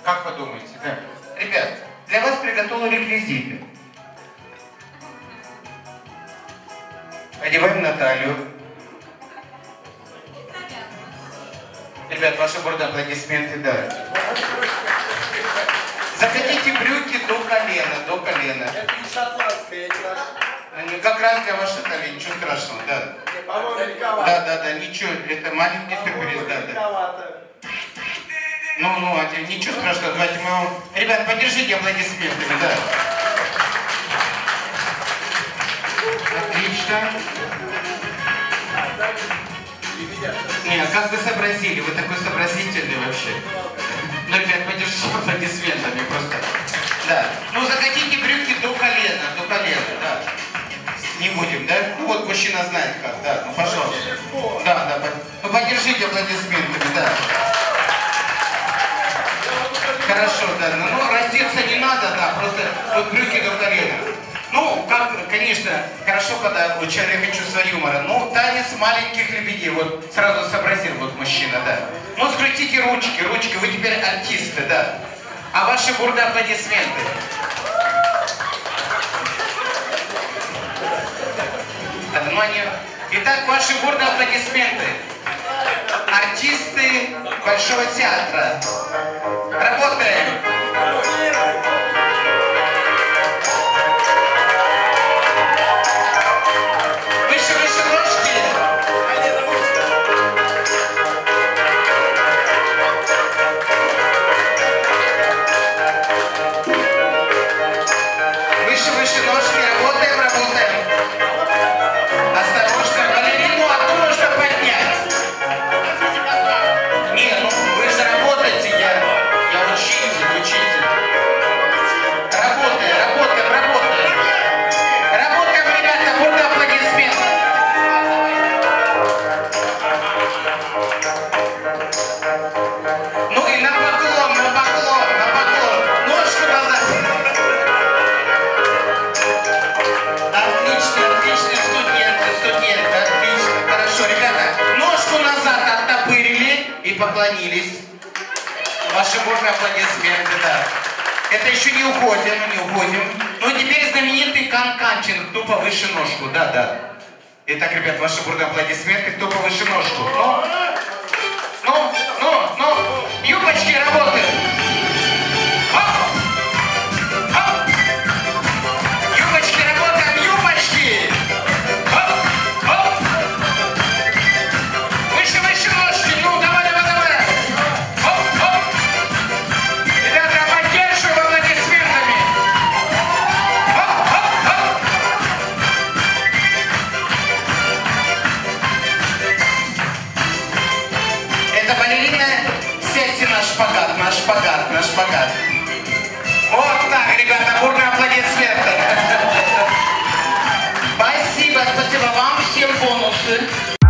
Как вы думаете? Да. Ребят, для вас приготовили реквизиты. Одеваем Наталью. Ребят, ваши бурные аплодисменты, да. Захотите брюки до колена, до колена. Это не шотландская, Как раз для вашей талии, ничего страшного, да. Да, ничего, это маленький сюрприз, да. Ну, ничего страшного, давайте мы вам... Ребят, поддержите аплодисментами, да. Отлично. Не, как вы сообразили? Вы такой сообразительный вообще. Ну, ребят, поддержите аплодисментами просто. Да. Ну, захотите брюки до колена, да. Не будем, да? Ну, вот мужчина знает как, да. Ну, пожалуйста. Да. Ну, поддержите аплодисментами, да. Хорошо, да. Ну, раздеться не надо, да, просто вот брюки до колена. Ну, как, конечно, хорошо, когда у человека чувство юмора. Ну, танец маленьких лебедей, вот сразу сообразил вот мужчина, да. Ну, скрутите ручки, вы теперь артисты, да. А ваши бурные аплодисменты. Итак, ваши бурные аплодисменты. Артисты Большого театра. Работаем. Выше ножки. Выше ножки. Работаем. Осторожно. Балерину одну можно поднять. Не, ну вы же работаете, я учитель. Работаем, ребята, бурные аплодисменты. Ну и на поклон. Ножку назад. Отличный студент, отлично. Хорошо, ребята, ножку назад оттопырили и поклонились. Ваши бурные аплодисменты, да. Это еще не уходим. Ну теперь знаменитый канканчинг, кто повыше ножку, да. Итак, ребят, ваши бурные аплодисменты, кто повыше ножку. Ну, юбочки работают. Юбочки работаем, юбочки. Выше ножки, ну давай. Ребята, поддерживаем аплодисментами. Это балерина, сядьте на шпагат. Вот так, ребята, бурные аплодисменты. Спасибо вам, всем бонусы.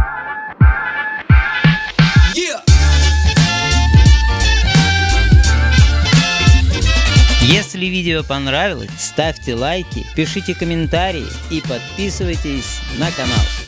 Если видео понравилось, ставьте лайки, пишите комментарии и подписывайтесь на канал.